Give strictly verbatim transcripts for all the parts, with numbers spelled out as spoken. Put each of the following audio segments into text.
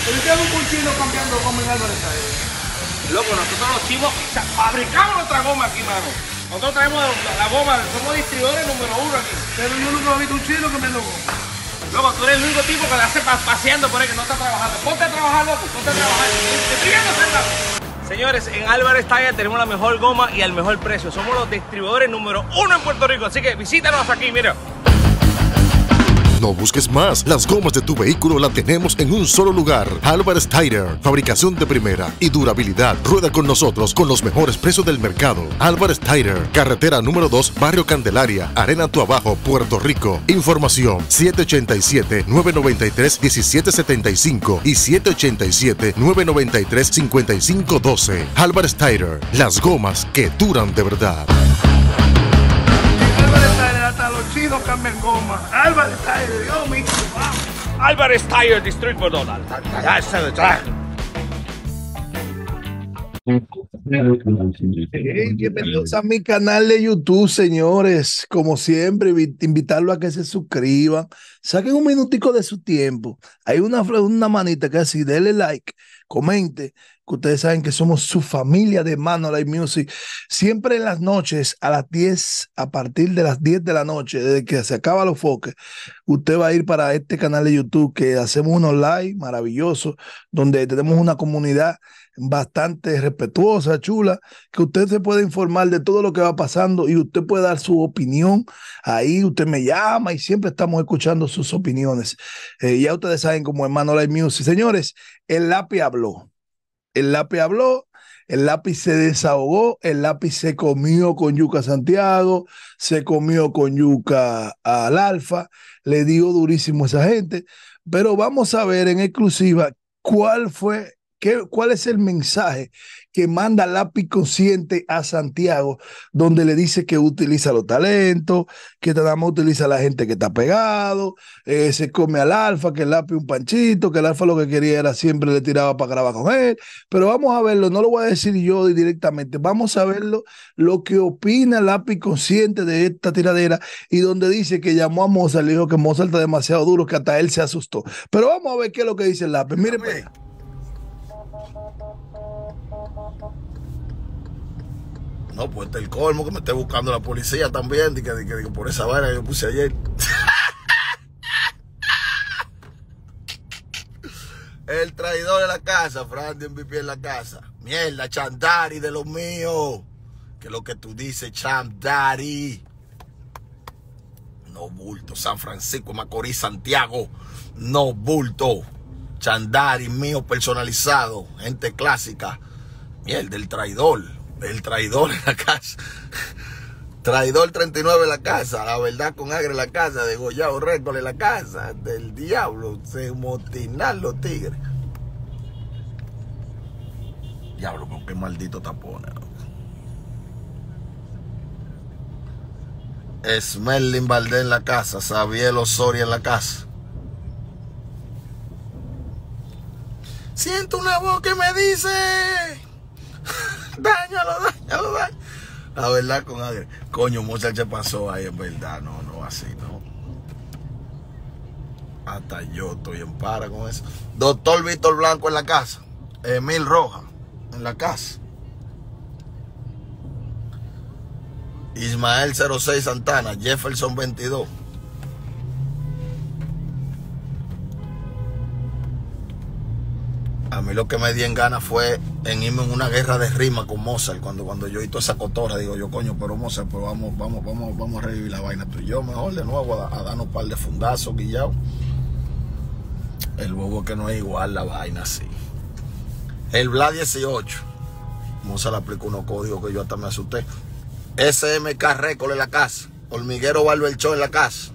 ¿Por qué hay un chino cambiando goma en Álvarez Tyler? Loco, nosotros los chivos o sea, fabricamos nuestra goma aquí, mano. Nosotros traemos la, la goma, somos distribuidores número uno aquí. Pero yo nunca he visto un chino cambiando goma. Loco, tú eres el único tipo que la hace pa paseando por ahí, que no está trabajando. Ponte a trabajar, loco, ponte a trabajar. Te estoy viendo, Sandra. Señores, en Álvarez Tyler tenemos la mejor goma y al mejor precio. Somos los distribuidores número uno en Puerto Rico, así que visítanos aquí, mira. No busques más. Las gomas de tu vehículo la tenemos en un solo lugar. Álvarez Tyler. Fabricación de primera y durabilidad. Rueda con nosotros con los mejores precios del mercado. Álvarez Tyler. Carretera número dos, Barrio Candelaria, Arena Tuabajo, Puerto Rico. Información siete ocho siete, nueve nueve tres, uno siete siete cinco y siete ocho siete, nueve nueve tres, cinco cinco uno dos. Álvarez Tyler. Las gomas que duran de verdad. Álvarez Tyler, hasta los chinos cambian goma. Álvarez Tyler, Dios mío, wow. Álvarez Tyler Distribuidor. Hey, bienvenidos a mi canal de YouTube, señores. Como siempre, invitarlo a que se suscriban, saquen un minutico de su tiempo. Hay una, una manita que así, denle like, comente, que ustedes saben que somos su familia de Manolite Music. Siempre en las noches, a las diez, a partir de las diez de la noche, desde que se acaba los foques, usted va a ir para este canal de YouTube que hacemos unos live maravillosos, donde tenemos una comunidad bastante respetuosa, chula, que usted se puede informar de todo lo que va pasando y usted puede dar su opinión. Ahí usted me llama y siempre estamos escuchando sus opiniones. Eh, ya ustedes saben cómo es Manolite Music. Señores, el lápiz habló. El lápiz habló, el lápiz se desahogó, el lápiz se comió con Yuca Santiago, se comió con Yuca al Alfa, le dio durísimo a esa gente, pero vamos a ver en exclusiva cuál fue, qué, cuál es el mensaje que manda Lápiz Consciente a Santiago, donde le dice que utiliza los talentos, que nada más utiliza a la gente que está pegado, eh, se come al Alfa, que el Lápiz un panchito, que el Alfa lo que quería era siempre le tiraba para grabar con él, pero vamos a verlo, no lo voy a decir yo directamente, vamos a verlo, lo que opina Lápiz Consciente de esta tiradera, y donde dice que llamó a Mozart, le dijo que Mozart está demasiado duro, que hasta él se asustó. Pero vamos a ver qué es lo que dice el Lápiz, miren. No, pues este es el colmo que me esté buscando la policía también, que, que, que por esa vaina que yo puse ayer. El traidor de la casa, Frandy M V P en la casa. Mierda, Chandari de los míos. Que es lo que tú dices, Chandari. No bulto, San Francisco, Macorís, Santiago. No bulto. Chandari mío personalizado, gente clásica. Mierda, el traidor. El traidor en la casa. Traidor treinta y nueve en la casa. La verdad con Agre en la casa. Degollado récord en la casa. Del diablo. Se motinan los tigres. Diablo, con qué maldito tapones. Esmerlin Valdés en la casa. Xavier Osorio en la casa. Siento una voz que me dice... Dáñalo, dáñalo, dáñalo. La verdad con Agre. Coño, Mozart se pasó ahí, en verdad. No, no, así, no. Hasta yo estoy en para con eso. Doctor Víctor Blanco en la casa. Emil Roja en la casa. Ismael cero seis Santana. Jefferson veintidós. A mí lo que me di en gana fue en irme en una guerra de rima con Mozart. Cuando, cuando yo hice esa cotorra, digo yo, coño, pero Mozart, pero vamos, vamos, vamos, vamos a revivir la vaina tú y yo mejor de nuevo a, a darnos un par de fundazos, guillao. El bobo que no es igual la vaina así. El Bla dieciocho. Mozart aplicó unos códigos que yo hasta me asusté. S M K Record en la casa. Hormiguero Barber Show en la casa.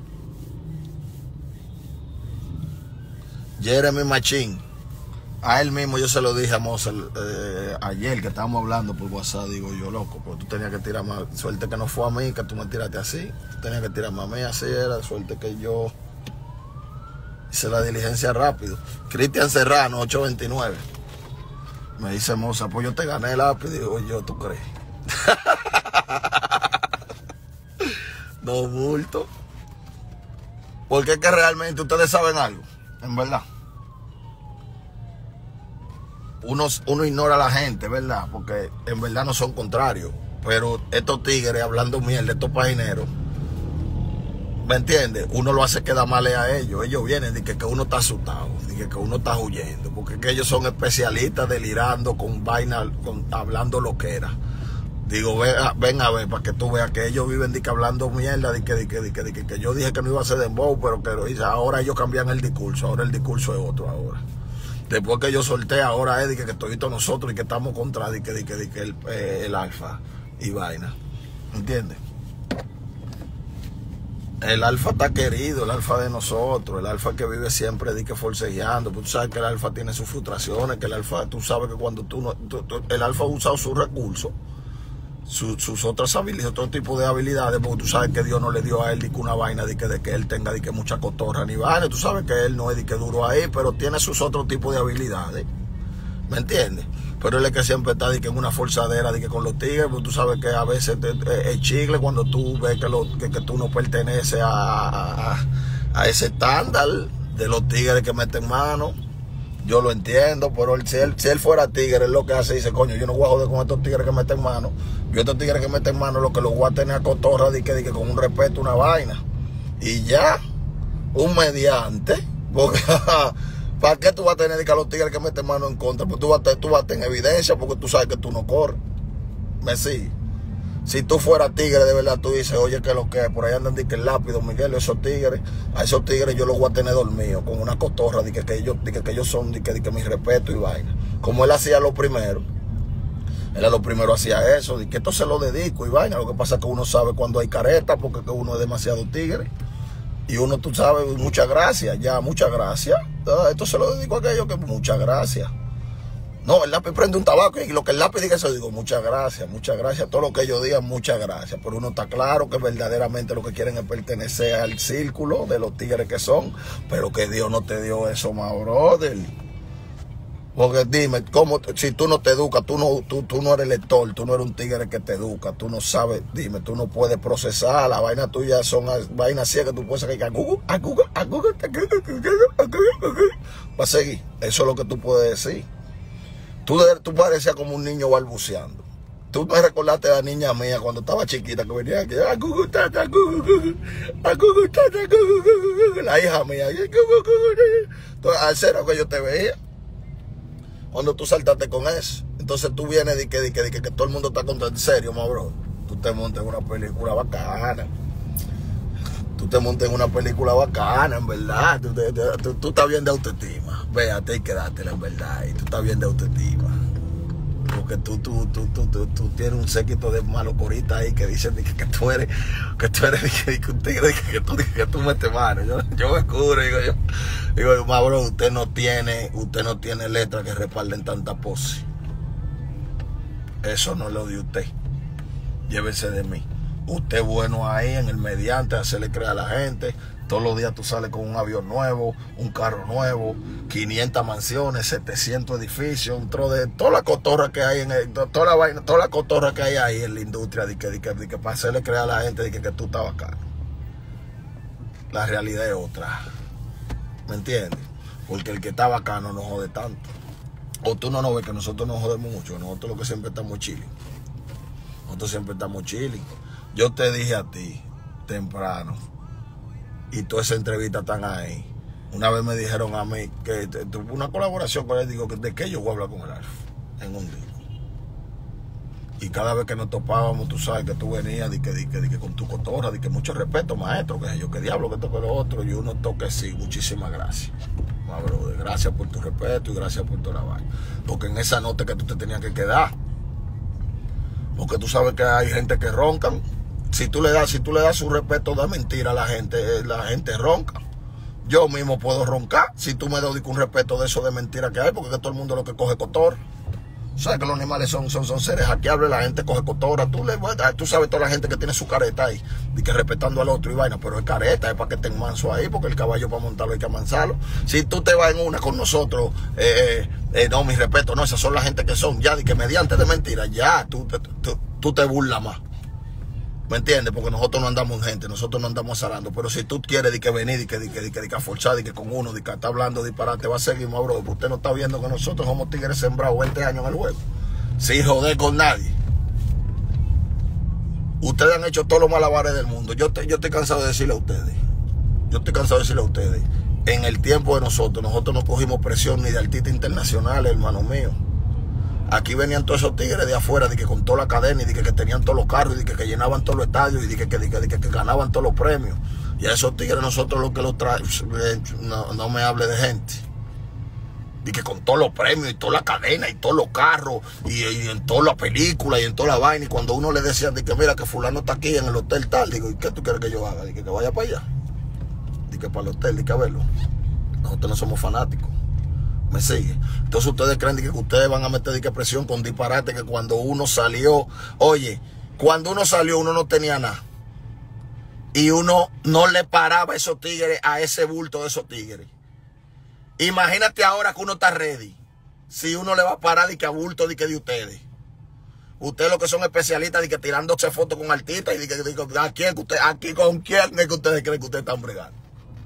Jeremy Machín. A él mismo yo se lo dije a Mozart eh, ayer que estábamos hablando por WhatsApp. Digo yo, loco, pero tú tenías que tirar más. Suerte que no fue a mí, que tú me tiraste así. Tú tenías que tirar más a mí, así era. Suerte que yo hice la diligencia rápido. Cristian Serrano, ocho veintinueve. Me dice Mozart, pues yo te gané el lápiz. Digo yo, ¿tú crees? No bulto. Porque es que realmente ustedes saben algo, en verdad. uno, uno ignora a la gente, ¿verdad? Porque en verdad no son contrarios. Pero estos tigres hablando mierda, estos pagineros, ¿me entiendes? Uno lo hace quedar mal a ellos. Ellos vienen de que, que uno está asustado, de que, que uno está huyendo. Porque que ellos son especialistas delirando con vaina, con, hablando lo que era. Digo, ven a, ven a ver, para que tú veas que ellos viven de que hablando mierda, de que, de que, de que, de que, que yo dije que no iba a ser dembow, pero que lo hice. Ahora ellos cambian el discurso, ahora el discurso es otro ahora. Después que yo solté, ahora es de que, que todito nosotros y que estamos contra de que, de que, de que el, eh, el alfa y vaina. ¿Entiendes? El alfa está querido, el alfa de nosotros, el alfa que vive siempre de que forcejeando. Tú sabes que el alfa tiene sus frustraciones, que el alfa, tú sabes que cuando tú no, tú, tú, el alfa ha usado sus recursos, Sus, sus otras habilidades, otro tipo de habilidades, porque tú sabes que Dios no le dio a él de que una vaina de que, de que él tenga de que mucha cotorra ni vaina. Tú sabes que él no es de que duro ahí, pero tiene sus otros tipos de habilidades. ¿Me entiendes? Pero él es que siempre está de que en una forzadera de que con los tigres, porque tú sabes que a veces es chicle cuando tú ves que, lo, que, que tú no perteneces a, a, a ese estándar de los tigres que meten mano. Yo lo entiendo, pero él, si, él, si él fuera tigre, él lo que hace dice, coño, yo no voy a joder con estos tigres que meten mano. Yo estos tigres que meten mano, lo que los voy a tener a cotorra, de que, de que con un respeto, una vaina. Y ya, un mediante, porque ¿para qué tú vas a tener de que a los tigres que meten mano en contra? Pues tú vas, a, tú vas a tener evidencia, porque tú sabes que tú no corres. ¿Me sigue? Si tú fueras tigre de verdad, tú dices, oye, que lo que es, por ahí andan de que el lápiz, Don Miguel, esos tigres, a esos tigres yo los voy a tener dormidos, con una cotorra, de que, que, ellos, de que, que ellos son, de que, de que mi respeto y vaina. Como él hacía lo primero, él a lo primero hacía eso, de que esto se lo dedico y vaina. Lo que pasa es que uno sabe cuando hay careta, porque que uno es demasiado tigre. Y uno, tú sabes, muchas gracias, ya, muchas gracias. Esto se lo dedico a aquellos que, muchas gracias. No, el lápiz prende un tabaco y lo que el lápiz diga, eso digo, muchas gracias, muchas gracias. Todo lo que ellos digan, muchas gracias. Pero uno está claro que verdaderamente lo que quieren es pertenecer al círculo de los tigres que son, pero que Dios no te dio eso, más brother. Porque dime, ¿cómo, si tú no te educas, tú no, tú, tú no eres lector, tú no eres un tigre que te educa, tú no sabes, dime, tú no puedes procesar, las vainas tuyas son vainas ciegas que tú puedes sacar, a Google, a Google, a Google, a Google, va a seguir. Eso es lo que tú puedes decir. Tú, tú parecías como un niño balbuceando. Tú me recordaste a la niña mía cuando estaba chiquita que venía aquí. La hija mía. Entonces, al cero que yo te veía. Cuando tú saltaste con eso. Entonces tú vienes de que, de que, de que, que todo el mundo está contra en serio, ma bro. Tú te montas en una película bacana. Tú te montas en una película bacana, en verdad. Tú, te, te, tú, tú estás bien de autoestima. Véate y quédatela, en verdad. Y tú estás bien de autoestima. Porque tú, tú, tú, tú, tú, tú tienes un séquito de malocoritas ahí que dicen que, que tú eres, que tú eres, que, que un tigre, que, que, tú, que tú metes mano. Yo, yo me cubro, digo yo. Digo, ma bro, usted no tiene, usted no tiene letras que respalden tanta pose. Eso no lo dio usted. Llévese de mí. Usted es bueno ahí en el mediante, hacerle creer a la gente. Todos los días tú sales con un avión nuevo, un carro nuevo, quinientas mansiones, setecientos edificios, un tro de toda la cotorra que hay en el, toda la vaina, toda la cotorra que hay ahí en la industria, de que, de que, de que para hacerle creer a la gente de que, que tú estás bacano. La realidad es otra. ¿Me entiendes? Porque el que está bacano no jode tanto. O tú no nos ves que nosotros nos jodemos mucho. Nosotros lo que siempre estamos chilling. Nosotros siempre estamos chilling. Yo te dije a ti, temprano, y toda esa entrevista están ahí. Una vez me dijeron a mí que tuve una colaboración con él, digo, ¿de qué yo voy a hablar con el Alfa? En un día. Y cada vez que nos topábamos, tú sabes que tú venías de que, de que, de que con tu cotorra, de que mucho respeto, maestro, que yo, qué diablo, que toque lo otro, y uno toque sí, muchísimas gracias. Ma, brother, gracias por tu respeto y gracias por tu trabajo. Porque en esa nota que tú te tenías que quedar, porque tú sabes que hay gente que roncan. Si tú le das, si tú le das su respeto de mentira a la gente, la gente ronca. Yo mismo puedo roncar si tú me das un respeto de eso de mentira que hay, porque que todo el mundo lo que coge cotor. Sabes que los animales son, son, son seres hackeables, la gente coge cotora. Tú, le, tú sabes toda la gente que tiene su careta ahí, y que respetando al otro y vaina, pero es careta, es para que estén manso ahí, porque el caballo para montarlo hay que amansarlo. Si tú te vas en una con nosotros, eh, eh, no, mi respeto, no, esas son la gente que son ya, de que mediante de mentira, ya, tú, tú, tú te burlas más. ¿Me entiendes? Porque nosotros no andamos en gente, nosotros no andamos azarando. Pero si tú quieres de que venir y que, de que, de que, de que a forzar, de que con uno, de que está hablando disparate, va a seguir más, bro. Usted no está viendo que nosotros somos tigres sembrados veinte años en el juego. Sin joder con nadie. Ustedes han hecho todos los malabares del mundo. Yo, te, yo estoy cansado de decirle a ustedes. Yo estoy cansado de decirle a ustedes. En el tiempo de nosotros, nosotros no cogimos presión ni de artistas internacionales, hermanos míos. Aquí venían todos esos tigres de afuera, de que con toda la cadena, y de que, que tenían todos los carros, y de que, que llenaban todos los estadios, y de que, que, de que, de que, que ganaban todos los premios. Y a esos tigres nosotros lo que los traemos, no, no me hable de gente. Y que con todos los premios, y toda la cadena, y todos los carros, y, y en todas las películas, y en toda la vaina. Y cuando uno le decía, de que mira, que fulano está aquí en el hotel tal, digo, ¿y qué tú quieres que yo haga? Digo, que vaya para allá. Digo, que para el hotel, digo, que a verlo. Nosotros no somos fanáticos. ¿Me sigue? Entonces ustedes creen que ustedes van a meter de que presión con disparate, que cuando uno salió, oye, cuando uno salió uno no tenía nada. Y uno no le paraba a esos tigres, a ese bulto de esos tigres. Imagínate ahora que uno está ready. Si uno le va a parar de que a bulto de que de ustedes. Ustedes lo que son especialistas de que tirándose fotos con artistas y de que, de que ¿a quién que usted, aquí con quién es que ustedes creen que ustedes están bregando?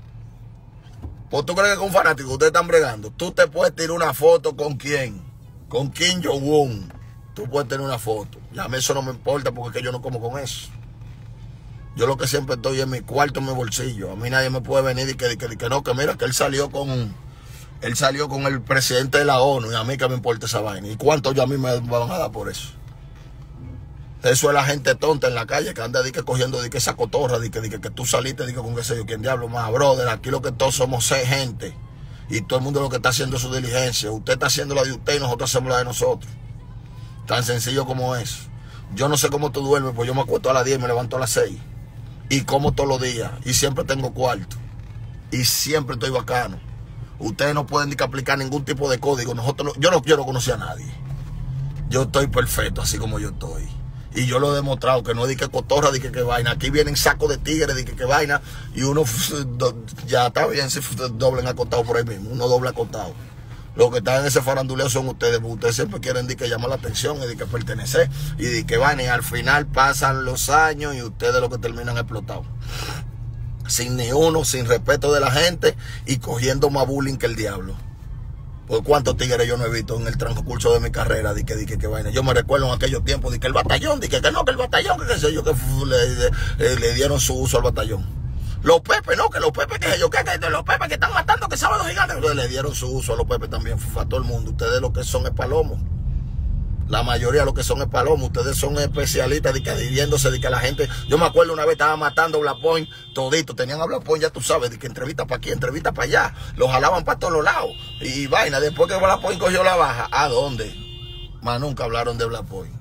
Pues tú crees que con fanáticos ustedes están bregando. Tú te puedes tirar una foto con quién. Con Kim Jong-un. Tú puedes tener una foto. Ya a mí eso no me importa porque es que yo no como con eso. Yo lo que siempre estoy en mi cuarto, en mi bolsillo. A mí nadie me puede venir y que, que, que no, que mira que él salió con él salió con el presidente de la ONU y a mí que me importa esa vaina. ¿Y cuánto yo a mí me van a dar por eso? Eso es la gente tonta en la calle que anda de que cogiendo de que esa cotorra, de que, de que, que tú saliste de que con qué sé yo, quién diablo más, brother. Aquí lo que todos somos seis gente y todo el mundo lo que está haciendo es su diligencia. Usted está haciendo la de usted y nosotros hacemos la de nosotros. Tan sencillo como eso. Yo no sé cómo tú duermes, pues yo me acuesto a las diez y me levanto a las seis. Y como todos los días. Y siempre tengo cuarto. Y siempre estoy bacano. Ustedes no pueden ni que aplicar ningún tipo de código. Nosotros, yo no quiero conocer a nadie. Yo estoy perfecto así como yo estoy. Y yo lo he demostrado, que no es de que cotorra, de que, que vaina. Aquí vienen sacos de tigres, de que, que vaina. Y uno ya está bien, si doblen acostado por ahí mismo. Uno doble acostado. Los que están en ese faranduleo son ustedes. Porque ustedes siempre quieren de que llamar la atención y de que pertenecer. Y de que vaina. Y al final pasan los años y ustedes lo que terminan explotados. Sin ni uno, sin respeto de la gente. Y cogiendo más bullying que el diablo. Pues cuántos tigres yo no he visto en el transcurso de mi carrera, de que, de que, que vaina. Yo me recuerdo en aquellos tiempos, de que el batallón, de que, que no, que el batallón, que qué sé yo, que le, le, le dieron su uso al batallón. Los Pepes, no, que los Pepes, que yo, que, que los Pepes que están matando, que sábado gigantes, le dieron su uso a los Pepes también, a todo el mundo. Ustedes lo que son es palomos. La mayoría de lo que son es palomos. Ustedes son especialistas de que dividiéndose, de que la gente... Yo me acuerdo una vez estaba matando a Black Point, todito. Tenían a Black Point, ya tú sabes, de que entrevista para aquí, entrevista para allá. Los jalaban para todos los lados. Y vaina, después que Black Point cogió la baja, ¿a dónde? Más nunca hablaron de Black Point.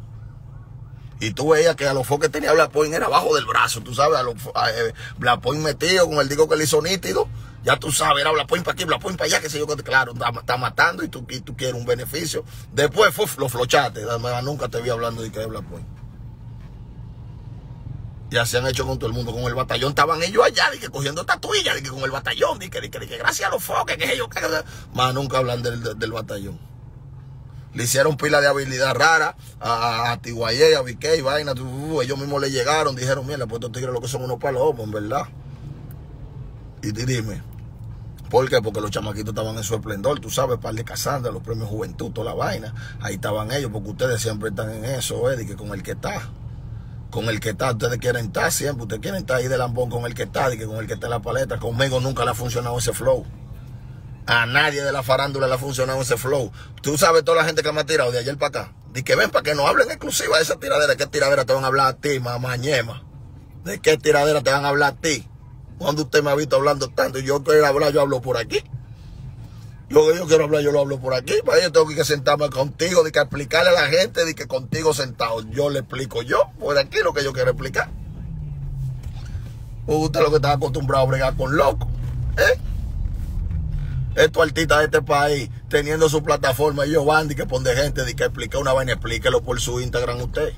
Y tú veías que a los foques tenía Black Point era abajo del brazo, tú sabes, a los a, eh, Black Point metido con el disco que le hizo nítido. Ya tú sabes, era Black Point para aquí, Black Point para allá, que sé yo, claro, está, está matando y tú, y tú quieres un beneficio. Después fue, lo flochaste, nunca te vi hablando de que es Black Point. Ya se han hecho con todo el mundo, con el batallón, estaban ellos allá, de que cogiendo tatuillas, de que con el batallón, de que, de que, de que gracias a los foques, que ellos, que, más nunca hablan del, del, del batallón. Le hicieron pila de habilidad rara a, a Tiguayé, a Viqué y vaina, uh, ellos mismos le llegaron, dijeron, mira, pues estos tigres lo que son unos palomos, en verdad. Y dime, ¿por qué? Porque los chamaquitos estaban en su esplendor, tú sabes, par de Casandra, los premios Juventud, toda la vaina. Ahí estaban ellos, porque ustedes siempre están en eso, ¿eh? Y que con el que está, con el que está, ustedes quieren estar siempre, ustedes quieren estar ahí de lambón con el que está, y que con el que está en la paleta. Conmigo nunca le ha funcionado ese flow. A nadie de la farándula le ha funcionado ese flow. Tú sabes toda la gente que me ha tirado de ayer para acá. Di que ven para que nos hablen exclusiva de esa tiradera. ¿De qué tiradera te van a hablar a ti, mamá ñema? ¿De qué tiradera te van a hablar a ti? Cuando usted me ha visto hablando tanto y yo quiero hablar, yo hablo por aquí. Lo que yo quiero hablar, yo lo hablo por aquí. Para ello tengo que sentarme contigo, de que explicarle a la gente, de que contigo sentado yo le explico yo, por aquí lo que yo quiero explicar. Usted lo que está acostumbrado a bregar con loco, ¿eh? Estos artistas de este país, teniendo su plataforma, ellos van de que ponen gente, de que explica una vaina, explíquelo por su Instagram usted.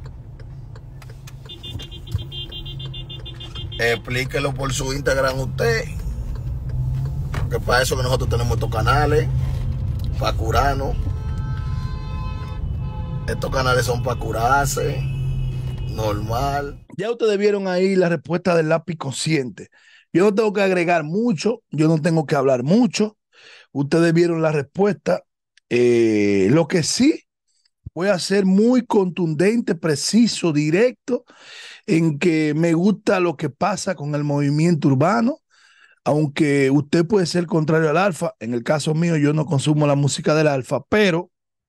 Explíquelo por su Instagram usted. Que para eso que nosotros tenemos estos canales, para curarnos. Estos canales son para curarse. Normal. Ya ustedes vieron ahí la respuesta del lápiz consciente. Yo no tengo que agregar mucho, yo no tengo que hablar mucho. Ustedes vieron la respuesta. Eh, lo que sí, voy a ser muy contundente, preciso, directo, en que me gusta lo que pasa con el movimiento urbano. Aunque usted puede ser contrario al alfa, en el caso mío yo no consumo la música del alfa, pero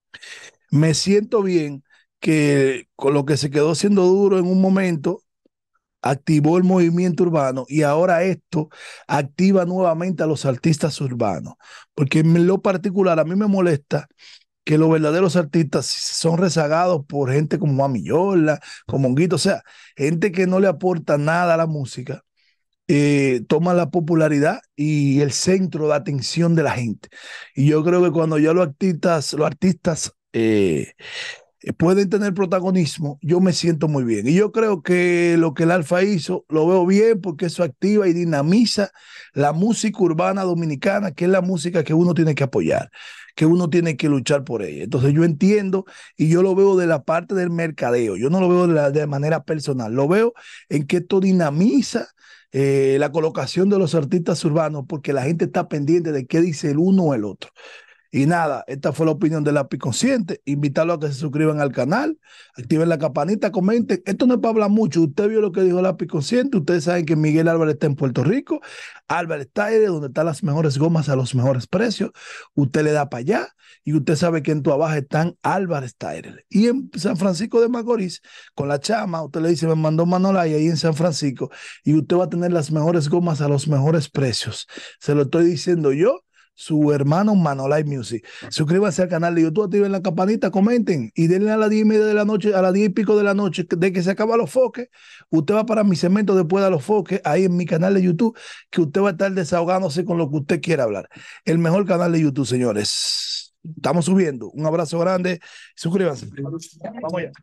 me siento bien que con lo que se quedó siendo duro en un momento, activó el movimiento urbano y ahora esto activa nuevamente a los artistas urbanos. Porque en lo particular a mí me molesta que los verdaderos artistas son rezagados por gente como Mami Yola, como Honguito, o sea, gente que no le aporta nada a la música. Eh, toma la popularidad y el centro de atención de la gente. Y yo creo que cuando ya los artistas, los artistas eh, pueden tener protagonismo, yo me siento muy bien. Y yo creo que lo que el Alfa hizo, lo veo bien porque eso activa y dinamiza la música urbana dominicana, que es la música que uno tiene que apoyar, que uno tiene que luchar por ella. Entonces yo entiendo y yo lo veo de la parte del mercadeo, yo no lo veo de, la, de manera personal, lo veo en que esto dinamiza Eh, la colocación de los artistas urbanos porque la gente está pendiente de qué dice el uno o el otro. Y nada, esta fue la opinión del lápiz consciente. Invitarlos a que se suscriban al canal, activen la campanita, comenten. Esto no es para hablar mucho. Usted vio lo que dijo el lápiz consciente. Ustedes saben que Miguel Álvarez está en Puerto Rico. Álvarez Tire, donde están las mejores gomas a los mejores precios. Usted le da para allá y usted sabe que en Tua Baja están Álvarez Tire. Y en San Francisco de Macorís, con la chama, usted le dice, me mandó Manolay ahí en San Francisco y usted va a tener las mejores gomas a los mejores precios. Se lo estoy diciendo yo, su hermano Manolay Music. Suscríbanse al canal de YouTube, activen la campanita, comenten y denle a las diez y media de la noche, a las diez y pico de la noche, de que se acaban los foques. Usted va para mi segmento después de los foques, ahí en mi canal de YouTube, que usted va a estar desahogándose con lo que usted quiera hablar. El mejor canal de YouTube, señores. Estamos subiendo. Un abrazo grande. Suscríbanse. Vamos allá.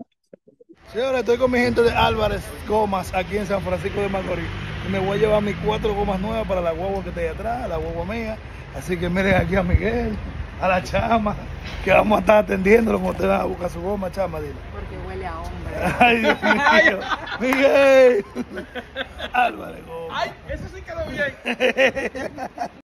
Señores, estoy con mi gente de Álvarez Gomas aquí en San Francisco de Macorís. Y me voy a llevar mis cuatro gomas nuevas para la guagua que está ahí atrás, la guagua mía. Así que miren aquí a Miguel, a la chama, que vamos a estar atendiéndolo cuando usted va a buscar su goma, chama, dile. Porque huele a hombre. Ay, Dios mío. Miguel. Álvarez Gomas. Ay, eso sí quedó bien.